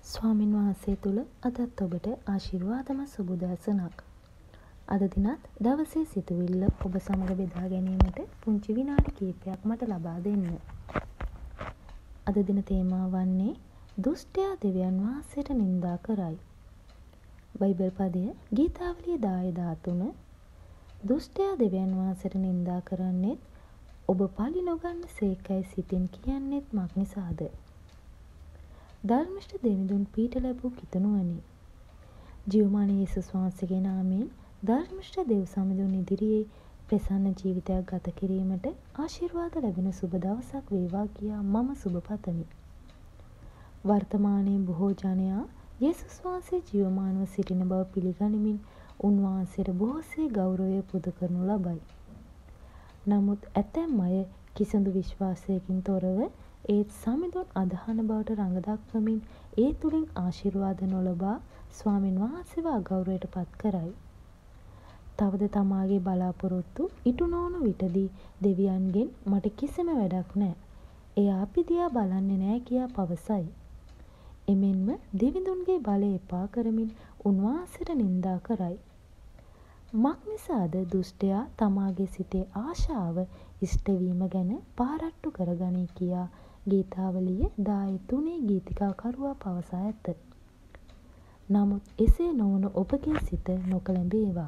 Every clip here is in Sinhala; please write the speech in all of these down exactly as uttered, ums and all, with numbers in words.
ස්වාමින් වහන්සේ තුළ අදත් ඔබට ආශිර්වාදම සුබදෑසනක්. අද දිනත් දවසේ සිතුවිල්ල ඔබ සමග බෙදා ගැනීමට පුංචි විනාඩි කිහිපයක් මට ලබා දෙන්න. අද දින තේමාව වන්නේ දුෂ්ටයා දෙවියන් වහන්සේට නින්දා කරයි. බයිබල් පදය ගීතාවලිය දාය දාතුන. දුෂ්ටයා දෙවියන් වහන්සේට නින්දා කරන්නේත් ඔබ පලි නොගන්න සේකයි සිතින් කියන්නේත් මක් නිසාද? ධර්මිෂ්ඨ දෙවිඳුන් පීඨ ලැබූ කිතුණුවනි. ජීවමාන යේසුස් වහන්සේගේ නාමයෙන් ධර්මිෂ්ඨ දෙව් සමිඳුන් ඉදිරියේ ප්‍රසන්න ජීවිතයක් ගත කිරීමට ආශිර්වාද ලැබෙන සුබ දවසක් වේවා කියා මම සුබ පතමි. වර්තමානයේ බොහෝ ජනයා යේසුස් වහන්සේ ජීවමානව සිටින බව පිළිගනිමින් උන්වහන්සේට බොහෝසේ ගෞරවය පුද කරනු ලබයි. නමුත් ඇතැම් අය කිසිදු විශ්වාසයකින් තොරව ඒත් සමිඳුන් අදහන බවට රඟ දක්වමින් ඒ තුලින් ආශිර්වාද නොලබා ස්වාමින් වහන්සේව අගෞරවයට පත් කරයි. තවද තමාගේ බලාපොරොත්තු ඉටු නොවන විටදී දෙවියන්ගෙන් මට කිසිම වැඩක් නැහැ. එයා අපි දිහා බලන්නේ නැහැ කියා පවසයි. එමෙන්ම දෙවිඳුන්ගේ බලය එපා කරමින් උන්වහන්සේට නින්දා කරයි. මක් නිසාද දුෂ්ටයා තමාගේ සිතේ ආශාව ඉෂ්ට වීම ගැන පාරට්ටු කරගනී කියා ගීතාවලිය දාය තුනේ ගීතිකාකරුවා පවසා ඇත. නමුත් එසේ නොවන ඔබගේ සිත නොකළඹේවා.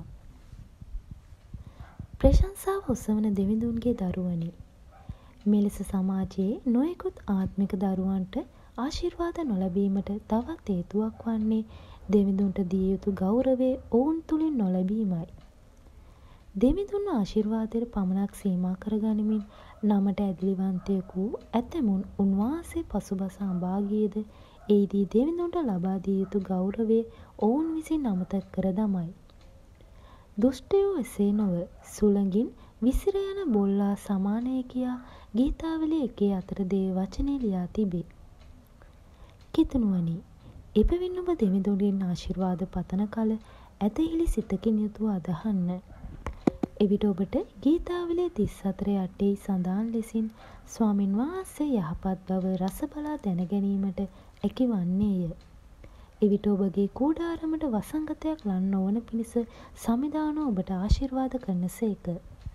ප්‍රශංසාව ඔසවන දෙවිඳුන්ගේ දරුවනි. මෙලෙස සමාජයේ නොයෙකුත් ආත්මික දරුවන්ට ආශිර්වාද නොලැබීමට තවත් හේතුවක් වන්නේ දෙවිඳුන්ට දිය යුතු ගෞරවය ඔවුන් තුලින් නොලැබීමයි. දෙවිඳුන් ආශිර්වාදයට පමණක් සීමා කරගනිමින් නමට ඇදලිවන්තයෙකු ඇතැමුන් උන්වහන්සේ පසුබස අඹාගියද එහිදී දෙවිඳුන්ට ලබා දිය යුතු ගෞරවය ඔවුන් විසින් අමතක කර දමයි. දුෂ්ටයෝ එසේ නොව සුළඟින් විසිර යන බොල්ලා සමානය කියා ගීතාවලිය එකේ අතර දේ වචනේ ලියා තිබේ. කිතුණුවනි, එබැවින් ඔබ දෙවිඳුන්ගෙන් ආශිර්වාද පතන කල ඇදහිලි සිතකින් යුතුව අදහන්න. එවිට ඔබට ගීතාවලිය තිස් හතර අටේ සඳහන් ලෙසින් ස්වාමින් වහන්සේ යහපත් බව රස බලා දැන ගැනීමට හැකි වන්නේය. එවිට ඔබගේ කූඩාරමට වසංගතයක් ලන් නොවන පිණිස සමිදාන ඔබට ආශිර්වාද කරනසේක.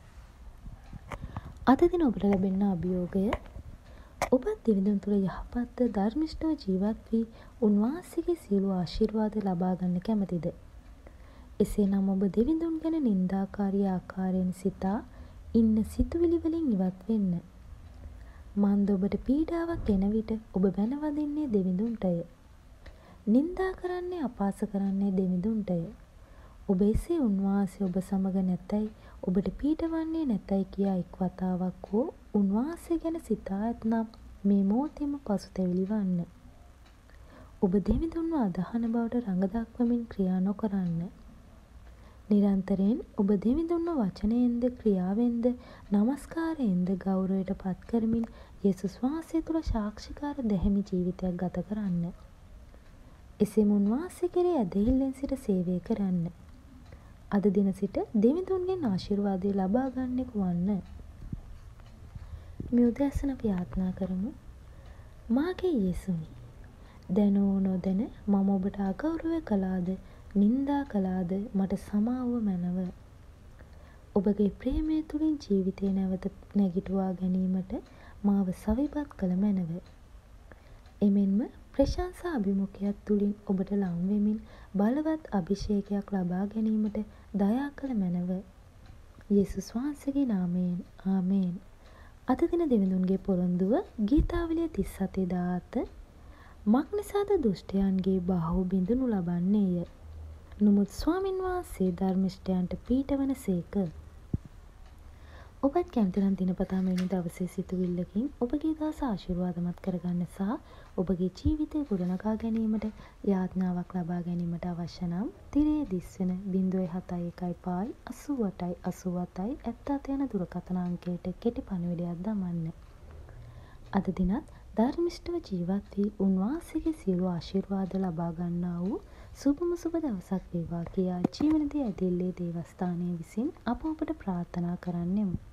අද දින ඔබට ලැබෙන අභියෝගය ඔබත් දෙවිඳුන් තුළ යහපත් ධර්මිෂ්ඨව ජීවත් වී උන්වහන්සේගේ සියලු ආශිර්වාද ලබා ගන්න කැමැතිද? එසේනම් ඔබ දෙවිඳුන් ගැන නින්දාකාරී ආකාරයෙන් සිතා ඉන්න සිතුවිලි වලින් ඉවත් වෙන්න. මන්ද ඔබට පීඩාවක් එන විට ඔබ බැනවදින්නේ දෙවිඳුන්ටය. නින්දා කරන්නේ අපාස කරන්නේ දෙවිඳුන්ටය. ඔබ එසේ උන්වහන්සේ ඔබ සමග නැතයි ඔබට පීඩවන්නේ නැතයි කියා එක් වතාවක් හෝ උන්වහන්සේ ගැන සිතා ඇතනම් මේ මොහොතේම පසුතැවිලි වන්න. ඔබ දෙවිඳුන්ව අදහන බවට රඟ දක්වමින් ක්‍රියා නොකරන්න. නිරන්තරයෙන් ඔබ දෙවිඳුන්ව වචනයෙන්ද ක්‍රියාවෙන්ද නමස්කාරයෙන්ද ගෞරවයට පත් කරමින් යේසුස් වහන්සේ තුළ සාක්ෂිකාර දැහැමි ජීවිතයක් ගත කරන්න. එසේම උන්වහන්සේ කෙරෙහි ඇදහිල්ලෙන් සිට සේවය කරන්න. අද දින සිට දෙවිඳුන්ගෙන් ආශිර්වාදය ලබා ගන්නෙකු වන්න. මේ උදෑසන අපි යාත්නා කරමු. මාගේ යේසුනි, දැනෝ නොදැන මම ඔබට අගෞරව කළාද නින්දා කළාද මට සමාව මැනව. ඔබගේ ප්‍රේමය තුළින් ජීවිතය නැවත නැගිටුවා ගැනීමට මාව සවිපත් කළ මැනව. එමෙන්ම ප්‍රශංසා අභිමුඛයක් තුළින් ඔබට ලං වෙමින් බලවත් අභිෂේකයක් ලබා ගැනීමට දයා කළ මැනව. යේසුස් වහන්සේගේ නාමයෙන් ආමේන්. අද දින දෙවිඳුන්ගේ පොරොන්දුව ගීතාවලිය තිස් හතේ දාහත. මක් නිසාද දුෂ්ටයන්ගේ බාහුව බිඳුනු ලබන්නේය. නමුත් ස්වාමින් වහන්සේ ධර්මිෂ්ඨයන්ට පීඨවන සේක. ඔබත් කැමති නම් දිනපතා මෙවැනි දවසේ සිතුවිල්ලකින් ඔබගේ දවස ආශිර්වාදමත් කරගන්න සහ ඔබගේ ජීවිතය ගොඩනගා ගැනීමට යාඥාවක් ලබා ගැනීමට අවශ්‍ය නම් තිරයේ දිස්වෙන ज़ीरो सात एक पाँच අසූ අටයි අසූ අටයි හෙප්පත් යන දුරකථන අංකයට කෙටි පණිවිඩයක් දමන්න. අද දිනත් ධර්මිෂ්ඨව ජීවත් වී උන්වහන්සේගේ සියලු ආශිර්වාද ලබා ගන්නා වූ සුබම සුබ දවසක් වේවා කියා ජීවනදී ඇදෙල්ලේ දේවස්ථානයේ විසින් අප ඔබට ප්‍රාර්ථනා කරන්නෙමු.